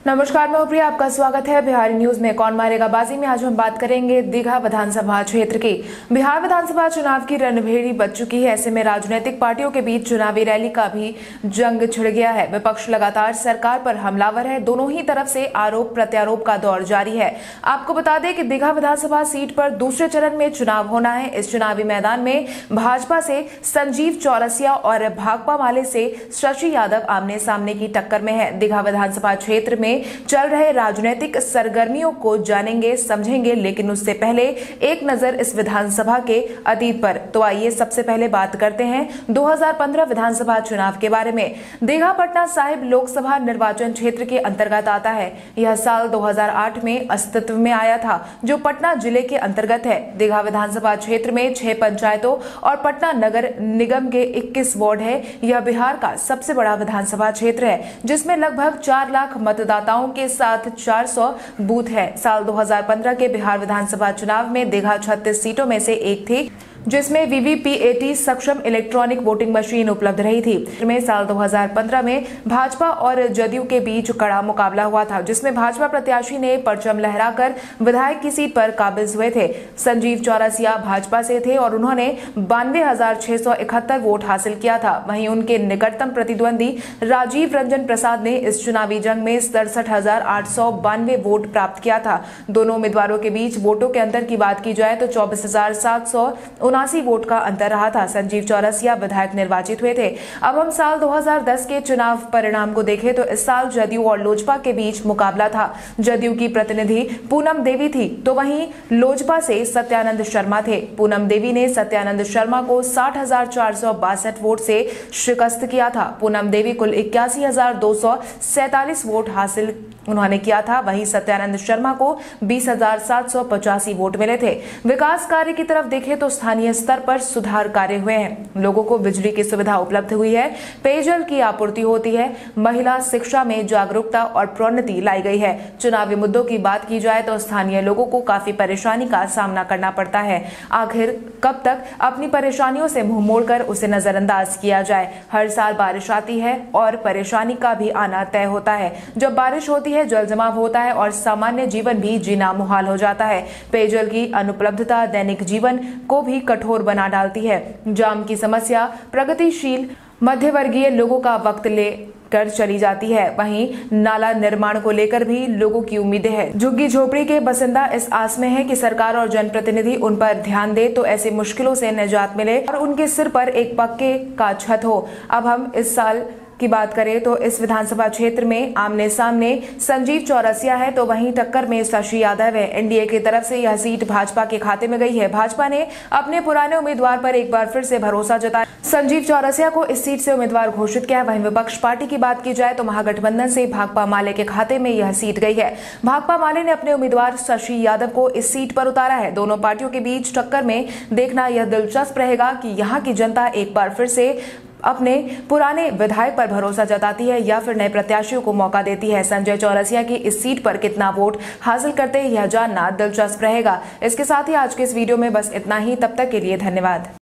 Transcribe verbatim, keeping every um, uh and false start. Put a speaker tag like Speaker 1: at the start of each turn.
Speaker 1: नमस्कार, मैं प्रिया, आपका स्वागत है बिहारी न्यूज में। कौन मारेगा बाजी में आज हम बात करेंगे दीघा विधानसभा क्षेत्र की। बिहार विधानसभा चुनाव की रणभेड़ी बज चुकी है। ऐसे में राजनीतिक पार्टियों के बीच चुनावी रैली का भी जंग छिड़ गया है। विपक्ष लगातार सरकार पर हमलावर है। दोनों ही तरफ से आरोप प्रत्यारोप का दौर जारी है। आपको बता दें कि दीघा विधानसभा सीट पर दूसरे चरण में चुनाव होना है। इस चुनावी मैदान में भाजपा से संजीव चौरसिया और भाकपा माले से शशि यादव आमने सामने की टक्कर में है। दीघा विधानसभा क्षेत्र में चल रहे राजनीतिक सरगर्मियों को जानेंगे, समझेंगे, लेकिन उससे पहले एक नजर इस विधानसभा के अतीत पर। तो आइए सबसे पहले बात करते हैं दो हज़ार पंद्रह विधानसभा चुनाव के बारे में। दीघा पटना साहिब लोकसभा निर्वाचन क्षेत्र के अंतर्गत आता है। यह साल दो हज़ार आठ में अस्तित्व में आया था, जो पटना जिले के अंतर्गत है। दीघा विधानसभा क्षेत्र में छह पंचायतों और पटना नगर निगम के इक्कीस वार्ड है। यह बिहार का सबसे बड़ा विधानसभा क्षेत्र है, जिसमें लगभग चार लाख मतदाता के साथ चार सौ बूथ है। साल दो हज़ार पंद्रह के बिहार विधानसभा चुनाव में दीघा छत्तीस सीटों में से एक थी, जिसमें वीवीपीएटी सक्षम इलेक्ट्रॉनिक वोटिंग मशीन उपलब्ध रही थी। में साल दो हज़ार पंद्रह में भाजपा और जदयू के बीच कड़ा मुकाबला हुआ था, जिसमें भाजपा प्रत्याशी ने परचम लहराकर विधायक की सीट पर काबिज हुए थे। संजीव चौरसिया भाजपा से थे और उन्होंने बानवे हजार छह सौ इकहत्तर वोट हासिल किया था। वहीं उनके निकटतम प्रतिद्वंदी राजीव रंजन प्रसाद ने इस चुनावी जंग में सड़सठ हजार आठ सौ बानवे वोट प्राप्त किया था। दोनों उम्मीदवारों के बीच वोटों के अंतर की बात की जाए तो चौबीस हजार सात सौ उनासी वोट का अंतर रहा था। संजीव चौरसिया विधायक निर्वाचित हुए थे। अब हम साल दो हज़ार दस के चुनाव परिणाम को देखें तो इस साल जदयू और लोजपा के बीच मुकाबला था। जदयू की प्रतिनिधि पूनम देवी थी, तो वहीं लोजपा से सत्यानंद शर्मा थे। पूनम देवी ने सत्यानंद शर्मा को साठ हजार चार सौ बासठ वोट से शिकस्त किया था। पूनम देवी कुल इक्यासी हजार दो सौ सैतालीस वोट हासिल उन्होंने किया था। वहीं सत्यानंद शर्मा को बीस हजार सात सौ पचासी वोट मिले थे। विकास कार्य की तरफ देखें तो स्थानीय स्तर पर सुधार कार्य हुए हैं। लोगों को बिजली की सुविधा उपलब्ध हुई है, पेयजल की आपूर्ति होती है, महिला शिक्षा में जागरूकता और प्रोन्नति लाई गई है। चुनावी मुद्दों की बात की जाए तो स्थानीय लोगों को काफी परेशानी का सामना करना पड़ता है। आखिर कब तक अपनी परेशानियों से मुंह मोड़कर उसे नजरअंदाज किया जाए। हर साल बारिश आती है और परेशानी का भी आना तय होता है। जब बारिश होती है, जल जमाव होता है और सामान्य जीवन भी जीना मुहाल हो जाता है। पेयजल की अनुपलब्धता दैनिक जीवन को भी कठोर बना डालती है। जाम की समस्या प्रगतिशील मध्यवर्गीय लोगों का वक्त ले कर चली जाती है। वहीं नाला निर्माण को लेकर भी लोगों की उम्मीदें हैं। झुग्गी झोपड़ी के बसिंदा इस आस में है कि सरकार और जनप्रतिनिधि उन पर ध्यान दे तो ऐसी मुश्किलों से निजात मिले और उनके सिर पर एक पक्के का छत हो। अब हम इस साल की बात करें तो इस विधानसभा क्षेत्र में आमने सामने संजीव चौरसिया है, तो वहीं टक्कर में शशि यादव है। एनडीए की तरफ से यह सीट भाजपा के खाते में गई है। भाजपा ने अपने पुराने उम्मीदवार पर एक बार फिर से भरोसा जताया। संजीव चौरसिया को इस सीट से उम्मीदवार घोषित किया। वहीं विपक्ष पार्टी की बात की जाए तो महागठबंधन से भाकपा माले के खाते में यह सीट गई है। भाकपा माले ने अपने उम्मीदवार शशि यादव को इस सीट पर उतारा है। दोनों पार्टियों के बीच टक्कर में देखना यह दिलचस्प रहेगा कि यहाँ की जनता एक बार फिर से अपने पुराने विधायक पर भरोसा जताती है या फिर नए प्रत्याशियों को मौका देती है। संजय चौरसिया की इस सीट पर कितना वोट हासिल करते हैं, यह जानना दिलचस्प रहेगा। इसके साथ ही आज के इस वीडियो में बस इतना ही। तब तक के लिए धन्यवाद।